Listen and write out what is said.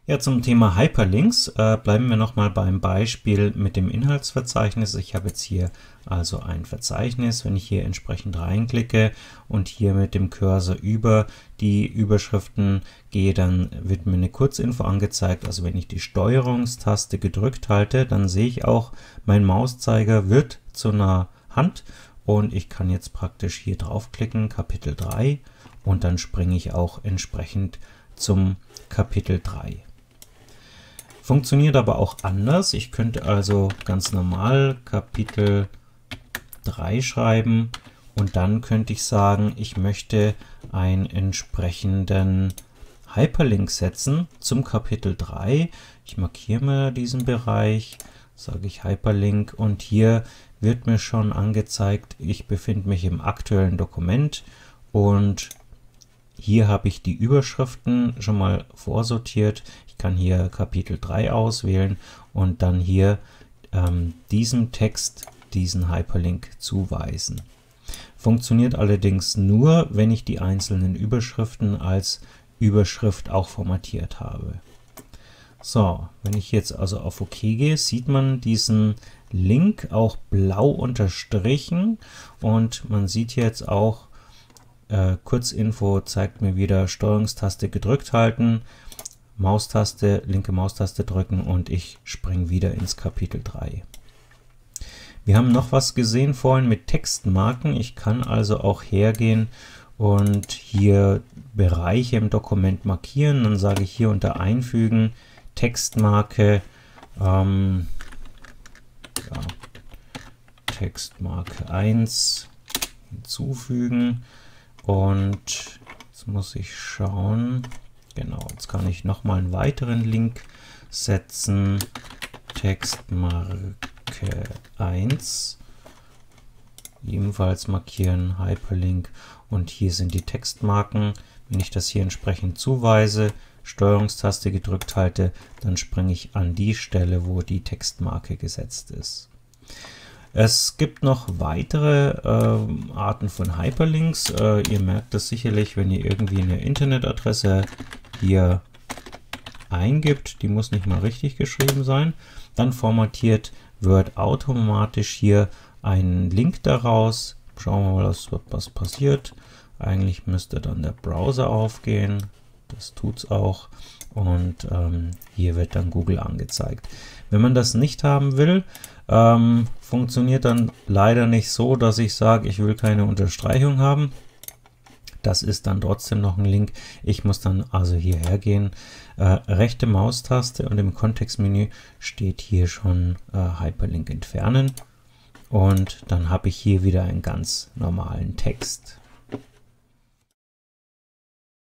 Ja, zum Thema Hyperlinks bleiben wir nochmal beim Beispiel mit dem Inhaltsverzeichnis. Ich habe jetzt hier also ein Verzeichnis. Wenn ich hier entsprechend reinklicke und hier mit dem Cursor über die Überschriften gehe, dann wird mir eine Kurzinfo angezeigt. Also wenn ich die Steuerungstaste gedrückt halte, dann sehe ich auch, mein Mauszeiger wird zu einer Hand und ich kann jetzt praktisch hier draufklicken, Kapitel 3, und dann springe ich auch entsprechend zum Kapitel 3. Funktioniert aber auch anders. Ich könnte also ganz normal Kapitel 3 schreiben und dann könnte ich sagen, ich möchte einen entsprechenden Hyperlink setzen zum Kapitel 3. Ich markiere mir diesen Bereich, sage ich Hyperlink, und hier wird mir schon angezeigt, ich befinde mich im aktuellen Dokument und hier habe ich die Überschriften schon mal vorsortiert. Ich kann hier Kapitel 3 auswählen und dann hier diesem Text diesen Hyperlink zuweisen. Funktioniert allerdings nur, wenn ich die einzelnen Überschriften als Überschrift auch formatiert habe. So, wenn ich jetzt also auf OK gehe, sieht man diesen Link auch blau unterstrichen und man sieht jetzt auch, Kurzinfo zeigt mir wieder Steuerungstaste gedrückt halten, Maustaste, linke Maustaste drücken und ich springe wieder ins Kapitel 3. Wir haben noch was gesehen vorhin mit Textmarken. Ich kann also auch hergehen und hier Bereiche im Dokument markieren. Dann sage ich hier unter Einfügen Textmarke, Textmarke 1 hinzufügen. Und jetzt muss ich schauen, genau, jetzt kann ich nochmal einen weiteren Link setzen, Textmarke 1, ebenfalls markieren, Hyperlink, und hier sind die Textmarken. Wenn ich das hier entsprechend zuweise, Steuerungstaste gedrückt halte, dann springe ich an die Stelle, wo die Textmarke gesetzt ist. Es gibt noch weitere Arten von Hyperlinks. Ihr merkt das sicherlich, wenn ihr irgendwie eine Internetadresse hier eingibt, die muss nicht mal richtig geschrieben sein, dann formatiert Word automatisch hier einen Link daraus. Schauen wir mal, was passiert. Eigentlich müsste dann der Browser aufgehen. Das tut es auch. Und hier wird dann Google angezeigt. Wenn man das nicht haben will, funktioniert dann leider nicht so, dass ich sage, ich will keine Unterstreichung haben. Das ist dann trotzdem noch ein Link. Ich muss dann also hierher gehen, rechte Maustaste, und im Kontextmenü steht hier schon Hyperlink entfernen. Und dann habe ich hier wieder einen ganz normalen Text.